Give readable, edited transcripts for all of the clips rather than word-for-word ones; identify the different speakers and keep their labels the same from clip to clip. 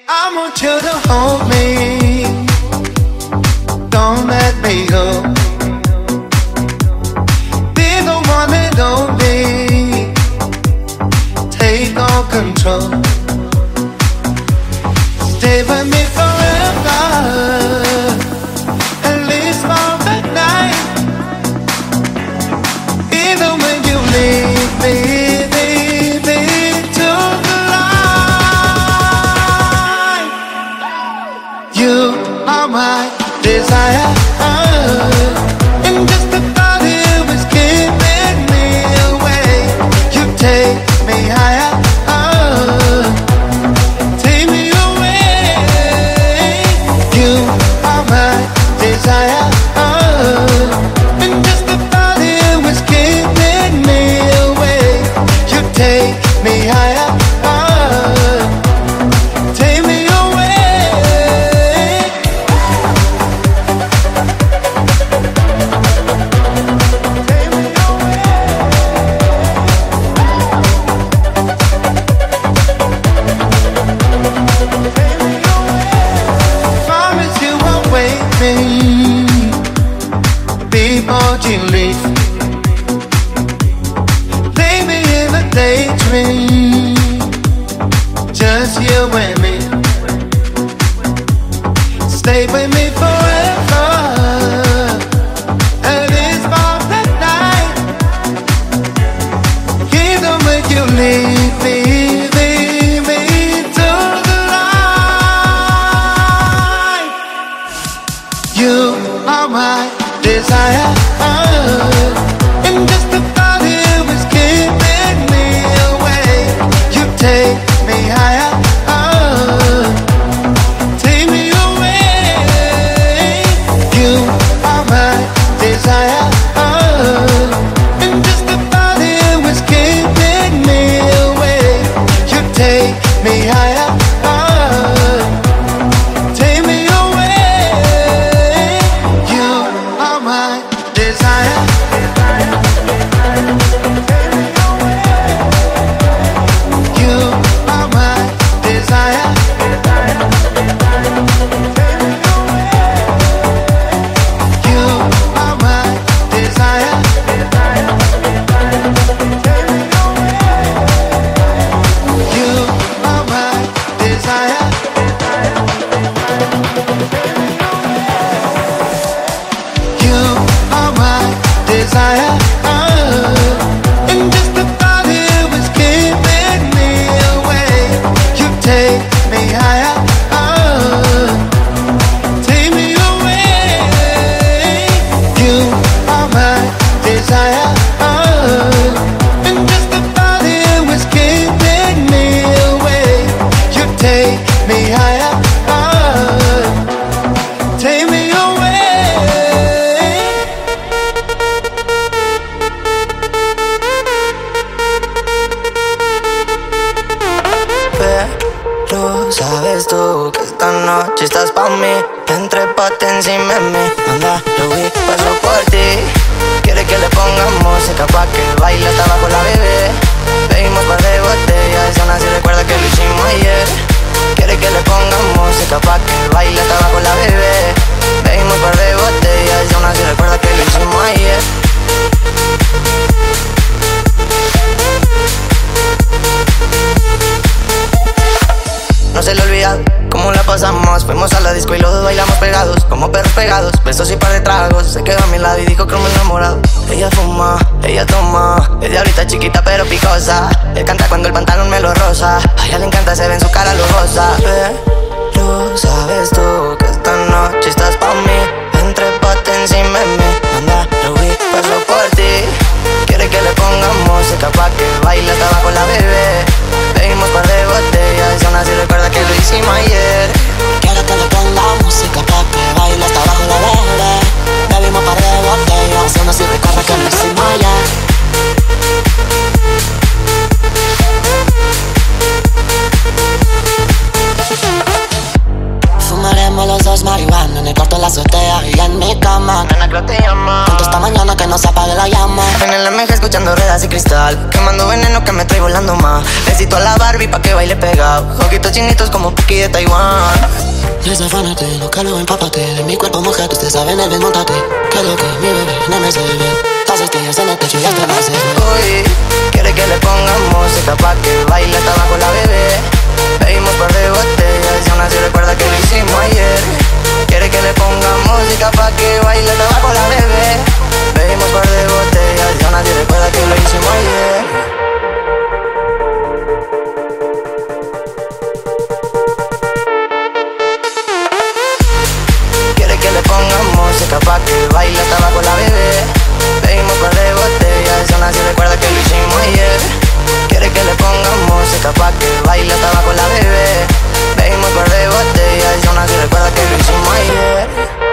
Speaker 1: I want you to hold me, don't let me go. Be the one and only, take all control. Stay with me forever, at least for the night. Even when you leave me, my desire, and just the thought of you is keeping me away. You take me higher, take me away. You are my desire, and just the thought of you is keeping me away. You take me higher. Before you leave, lay me in a daydream, just you and me. Stay with me forever, at least for the night. Even when you leave me, lead me to the light. You are my desire, and just the thought of you is keeping me away. You take me higher, take me away. You are my desire, and just the thought of you is keeping me away. You take me higher.
Speaker 2: Sabes tú que esta noche estás pa' mí. Entre pote encima de mí. Anda, lo vi, paso por ti. Quiere que le ponga música pa' que baile hasta abajo la bebé. Bebimos par de botellas y aún así recuerda que lo hicimos ayer. Quiere que le ponga música pa' que baile hasta abajo la bebé. Bebimos par de botellas y aún así recuerda que lo hicimos ayer. No se le olvida cómo la pasamos. Fuimos a la disco y los dos bailamos pegados, como perros pegados, besos y par de tragos. Se quedó a mi lado y dijo que me enamorado. Ella fuma, ella toma, es de ahorita chiquita pero picosa. Él canta cuando el pantalón me lo rosa. A ella le encanta, se ve en su cara lujosa. Pero sabes tú que esta noche estás pa' mí. Entre pote encima de mí. Anda, lo vi, paso por ti. Quiere que le ponga música pa' que baile hasta abajo la bebé. Bebimos par de botellas y aún así recuerda que lo hicimos ayer.
Speaker 3: Quiero que le ponga música pa' que baile hasta abajo la bebé. Bebimos par de botellas y aún así recuerda que lo hicimos ayer. es marihuana en el cuarto de la azotea y en mi cama.
Speaker 2: Nena, creo te llama.
Speaker 3: Tanto esta mañana que no se apague la llama.
Speaker 2: En el MG escuchando ruedas y cristal, quemando veneno que me trae volando más. Besito a la Barbie pa' que baile pegado. Ojitos chinitos como Puki de Taiwán.
Speaker 3: Desafánate, lo calo, empápate. De mi cuerpo mojate, usted sabe en el desmontate. Que lo que mi bebé no me se ve. Las estrellas en el techo y hasta las
Speaker 2: Hoy quiere que le ponga música pa' que baile hasta abajo la bebé. Bebimos par de botellas y aún así recuerda que lo hicimos ayer. Quiere que le ponga música pa' que baile hasta abajo la bebé. Bebimos par de botellas y aún así recuerda que lo hicimos ayer. Música pa' que baile hasta abajo la bebé. Bebimos par de botellas y aún así recuerda que lo hicimos ayer. Quiere que le ponga música pa' que baile hasta abajo la bebé. Bebimos par de botellas y aún así recuerda que lo hicimos ayer.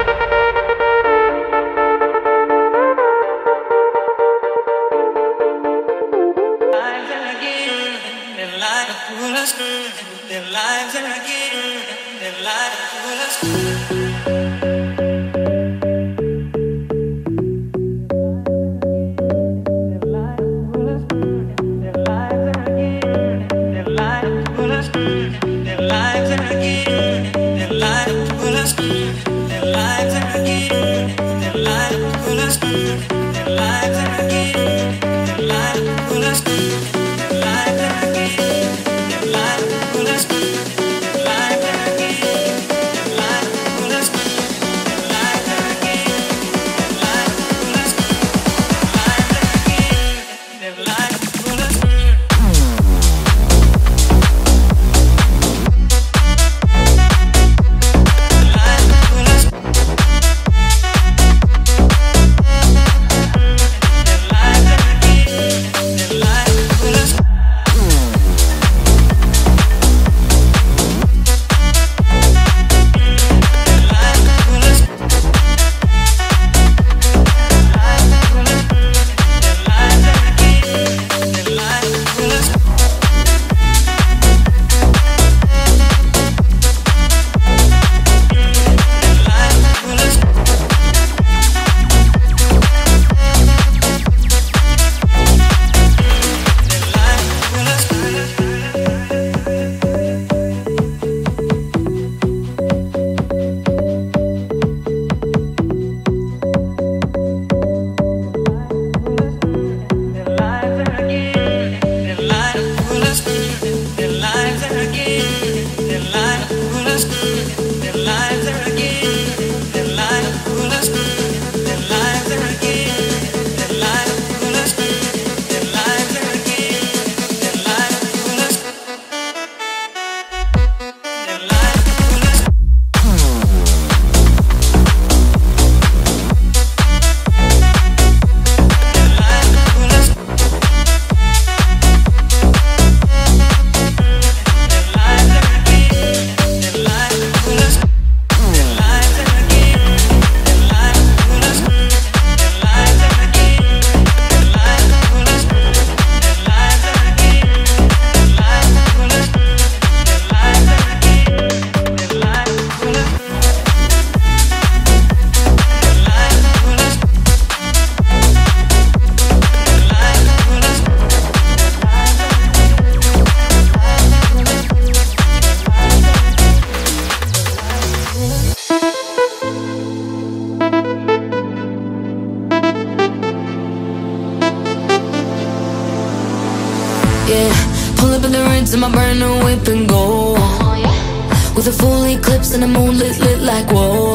Speaker 4: Yeah, pull up in the rinse in my brand new whip and go. With a full eclipse and the moon lit like whoa.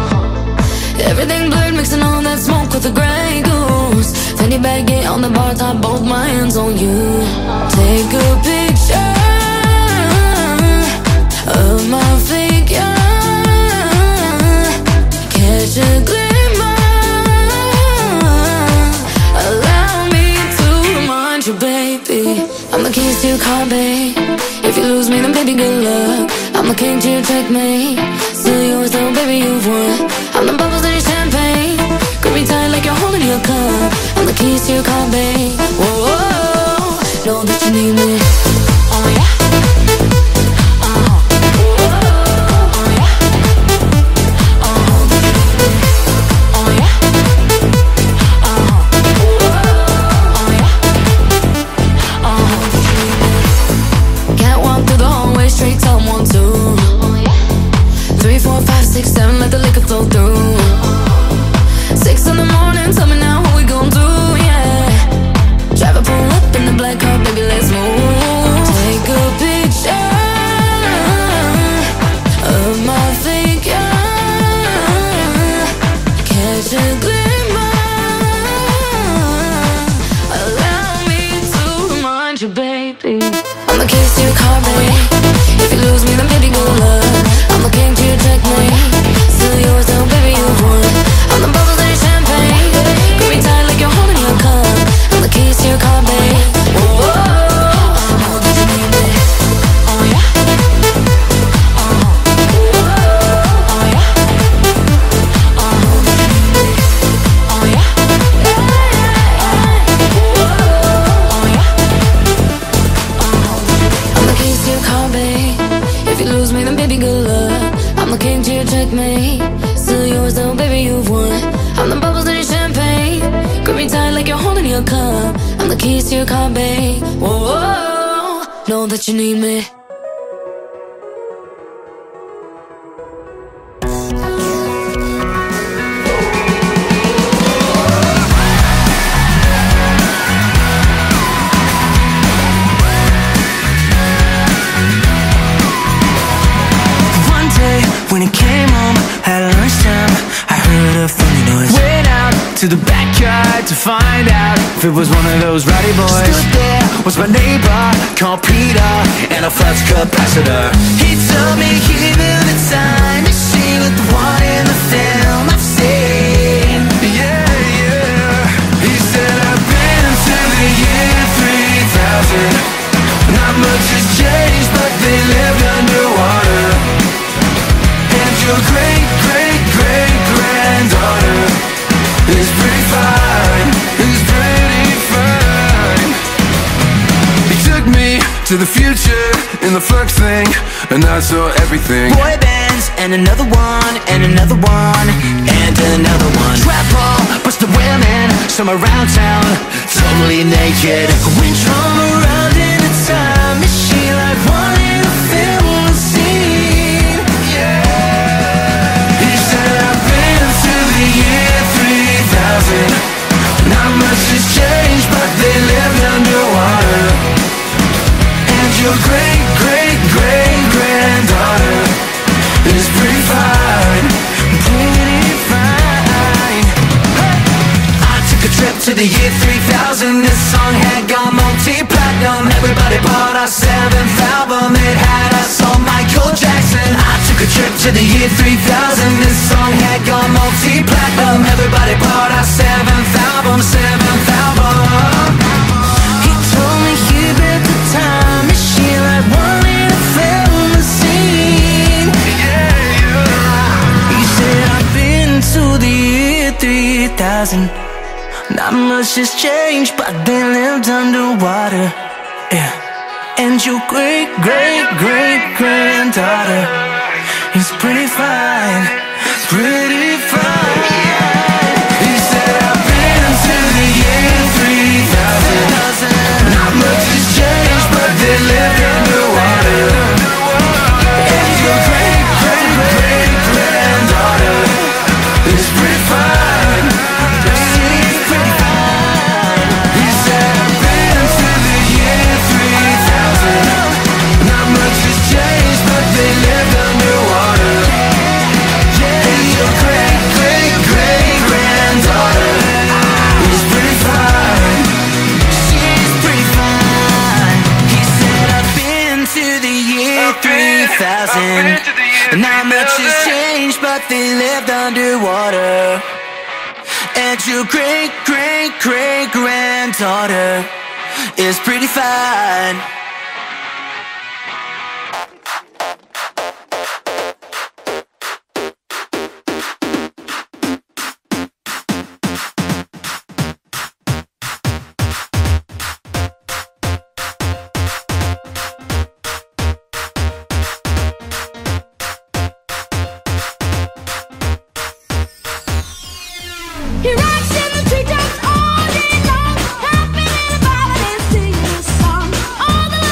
Speaker 4: Everything blurred, mixing all that smoke with the Grey Goose. Fanny baggy on the bar top, both my hands on you. Take a picture of my figure. Catch a glimmer. Allow me to remind you, baby, I'm the keys to your car, babe. If you lose me, then baby, good luck. I'm the king to your checkmate. Still yours though, baby, you've won. I'm the bubbles in your champagne. Grip me tight like you're holding your cup. I'm the keys to your car, babe. Whoa, whoa, whoa. Know that you need me. Oh yeah. Oh yeah. you lose me, then baby, good luck. I'm the king to your checkmate. Still yours though, baby, you've won. I'm the bubbles in your champagne. Grip me tight like you're holding your cup. I'm the keys to your car, babe. Whoa, whoa, know that you need me.
Speaker 5: When he came home at lunchtime, I heard a funny noise. Went out to the backyard to find out if it was one of those rowdy boys. Stood there was my neighbor called Peter and a flux capacitor. He told me he built a time machine with the one in the film I've seen. Yeah, yeah. He said I've been to the year 3000. Not much has changed, but they lived underwater. Your great-great-great-granddaughter is pretty fine, is pretty fine. He took me to the future in the flux thing, and I saw everything. Boy bands, and another one, and another one, and another one. Trap ball, busted women, some around town, totally naked. We drum around in a time machine like one in a film scene. Year 3000. Not much has changed, but they lived underwater. And your great-great-great-granddaughter is pretty fine, pretty fine. Hey! I took a trip to the year 3000. This song had gone multi-platinum. Everybody bought our 7th album. It had us on Michael Jackson. I took a trip to the year 3000. This song had gone multi-platinum. Everybody bought our 7th album, 7th album. He told me he built a time machine like one in a film scene. Yeah, yeah. He said I've been to the year 3000. Not much has changed, but they lived underwater. Yeah. And your great-great-great-granddaughter is pretty fine, pretty fine. He said I've been to the year 3000. Not much has changed, but they lived underwater. And your great-great-great-granddaughter is pretty fine. She's pretty fine. He said I've been to the year 3000. Not much has changed, but they lived underwater. Yeah, your great-great-great-granddaughter is pretty fine. She's pretty fine. He said I've been to the year 3000. Not much has changed, but they lived underwater. And your great-great-great-granddaughter is pretty fine.
Speaker 6: He rocks in the treetops all day long, hopping in a bottle and singing a song. All the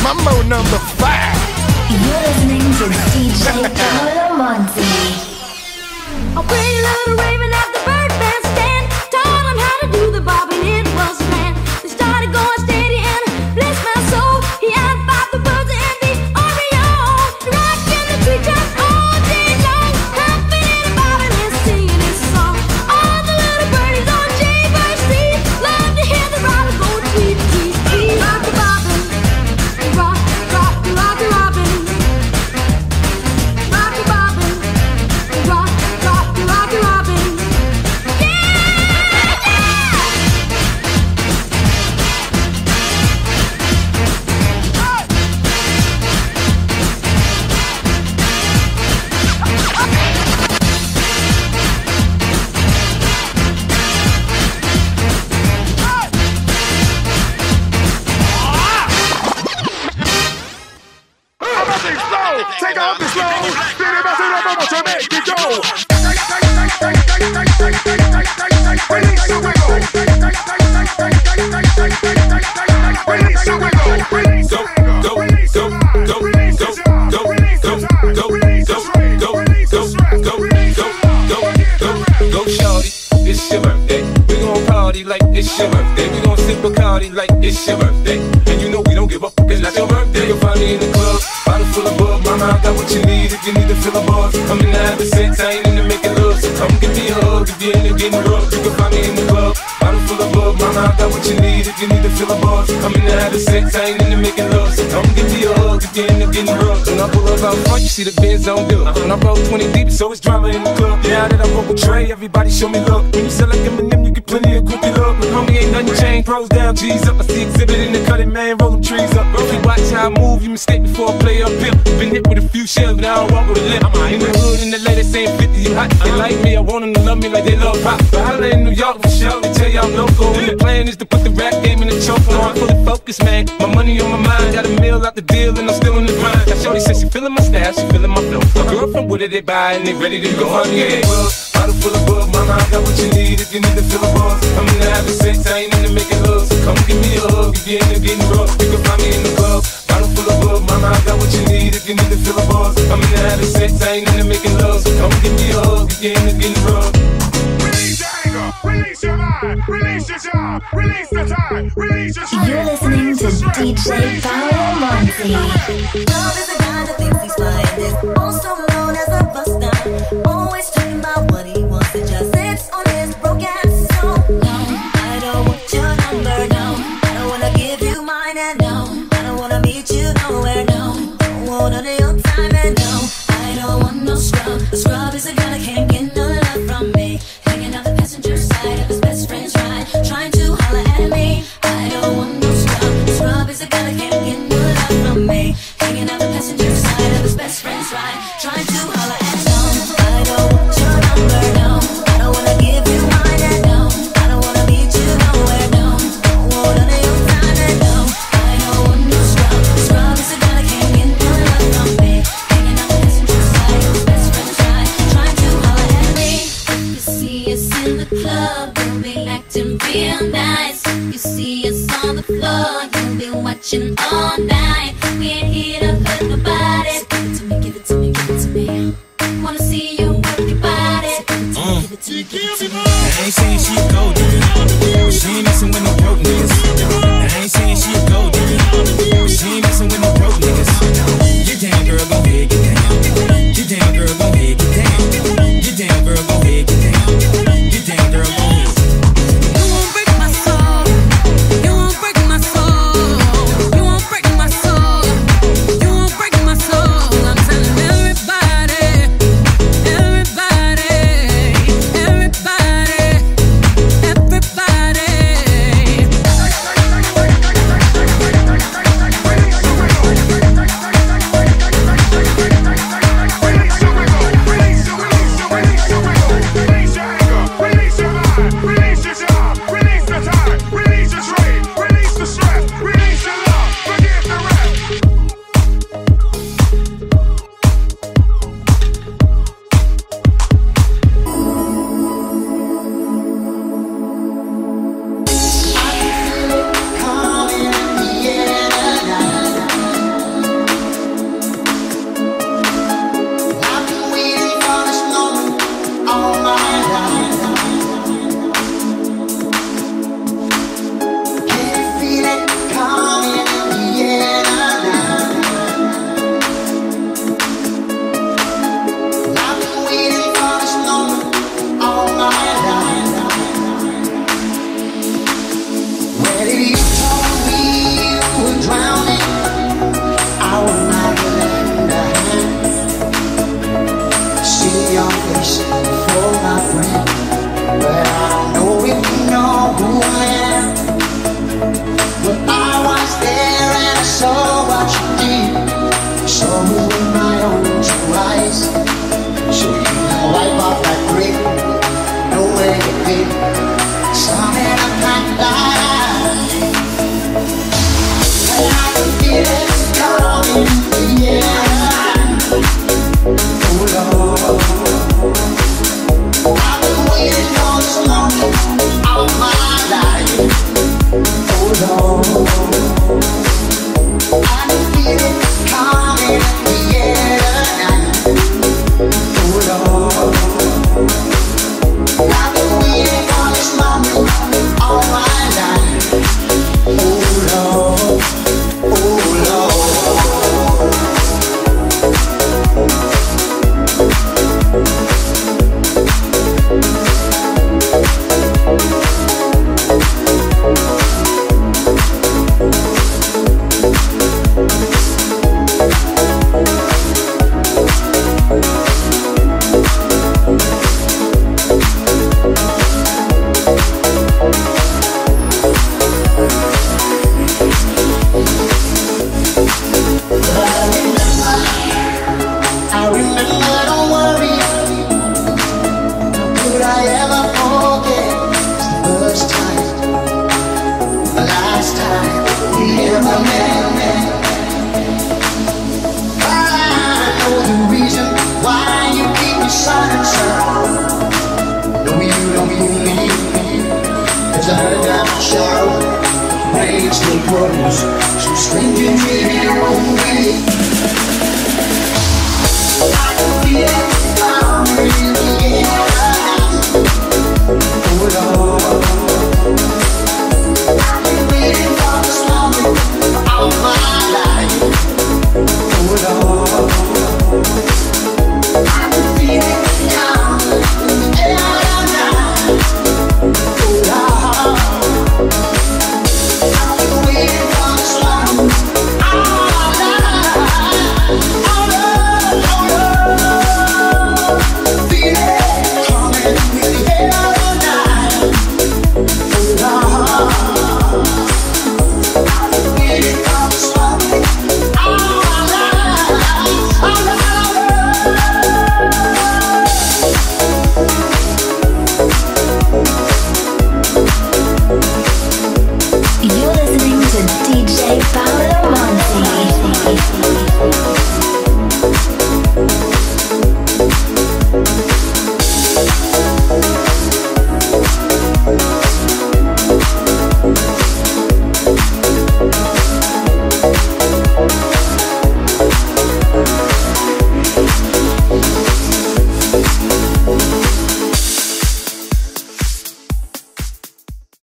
Speaker 6: Mambo number 5.
Speaker 7: You're listening to DJ Paolo Monti.
Speaker 8: A pretty little raven at the bird band stand taught him how to do the bob, and it was a plan. They started going steady and bless my soul. He had 5 the birds and the Oreo, rocking the tree tops all day long, hopping and bobbing and singing his song. All the little birdies on Jaybird Street love to hear the robin go tweet, tweet, tweet. Rock the bobbin, rock, rock, rock the robin, rock the bobbin, rock, rock, rock the robin.
Speaker 6: Take off the slow. Vamos a make it go. Release the wiggle. Release the wiggle. Release the wiggle. Go, go, go, go, go, go, go, shorty. It's your birthday. We gon' party like it's your birthday. We gon' sip Bacardi like it's your birthday. And you know we don't give up. It's not your birthday. You'll find me in the club. Bottle full of bug, mama, I got what you need if you need to fill a buzz. I'm in the habit, sex, I ain't into making love. So come give me a hug if you're into getting rough. You can find me in the club. Bottle full of bug, mama, I got what you need if you need to fill a buzz. I'm in the habit, sex, I ain't into making love. So come give me a hug if you're into getting rough. When I pull up out front, you see the Benz on bill. When I roll 20 deep, so it's drama in the club. Now that I roll with Trey, everybody show me love. When you sell like Eminem, you get plenty of groupie love. But homie, ain't nothing changed. Pros down, G's up. I see exhibit in the cutting, man, roll them trees up. If you watch how I move, you mistake before I play up here. Been hit with a few shells, but I don't walk with a limp. I'm in the hood and the ladies saying 50, you hot. They like me, I want them to love me like they love pop. But holla in New York for sure, they tell you I'm local. And the plan is to put the rap game in the choke. I'm fully focused, man. My money on my mind, got a meal out the deal and I'm still in the grind. Now shorty says she feeling my style, she feeling my flow. My girlfriend, what did they buy and they ready to go on, yeah. Bottle full of bug, mama, I got what you need if you need to fill a buzz. I'm in the habit, sex, I ain't into making love. So come give me a hug if you're into getting rough. You can find me in the club. Bottle full of bug, mama, I got what you need if you need to fill a buzz. I'm in the habit, sex, I ain't into making love. So come give me a hug if you're into getting rough. Release your anger, release your mind, release your job, release the time, release your strength.
Speaker 7: You're listening to DJ Paolo Monti.
Speaker 9: Love is a guy that thinks he's flying. This also known as a buster. Always talking about what he wants and just sits on his broken soul. No, I don't want your number, no. I don't wanna give you mine, and no, I don't wanna meet you nowhere, no. Don't want none of your time, and no, I don't want no scrub. A scrub is a guy that can't get no love from me. Hanging out the passenger side of his best friend's ride, trying to holler at me. I don't want no scrub. A scrub is a guy that can't get no love from me. Hanging out the passenger side of his best friend's ride, trying to holler at me. I don't want your number, no. I don't wanna give you mine, and no, I don't wanna meet you nowhere, no. Don't want none of your time, and no, I don't want no scrub. Scrub is a guy that can't get no love from me. Hanging out the passenger side of his best friend's ride, trying to holler at me. You see us in the club, we'll be acting real nice. You see us on the floor, you'll be watching all night. We ain't here to hurt nobody. So give it to me, give it to me, give it to me. Wanna see you work your body. Give it to me, give it to me.
Speaker 5: I ain't saying she a gold digger, but she ain't messing with no broke niggas. I ain't saying she a gold digger, but she ain't messing with no broke niggas. Get down, girl, go ahead, get down. Get down, girl, go ahead, get down. Get down, girl, go ahead, get down. Get down, girl, go ahead.
Speaker 8: You won't break my soul. You won't break my soul. You won't break my soul. You won't break my soul. I'm telling everybody, everybody, everybody.
Speaker 1: place for my friend, but I don't know if you know who I am. But I was there and I saw what you did. I saw you with my own two eyes. So you can wipe off that grip, no way to be. Something I can't lie. And I can feel it coming in the air. Oh Lord, I've been waiting for this moment all my life. Oh Lord, I can feel it coming in the air tonight. Oh Lord, I've been waiting for this moment all my life. Oh Lord, oh Lord. I remember, don't worry. Could I ever forget the first time, the last time we ever met? I know the reason why you keep me silent, sir. No, you leave me. 'Cause I heard that show breaks the rules. So strange and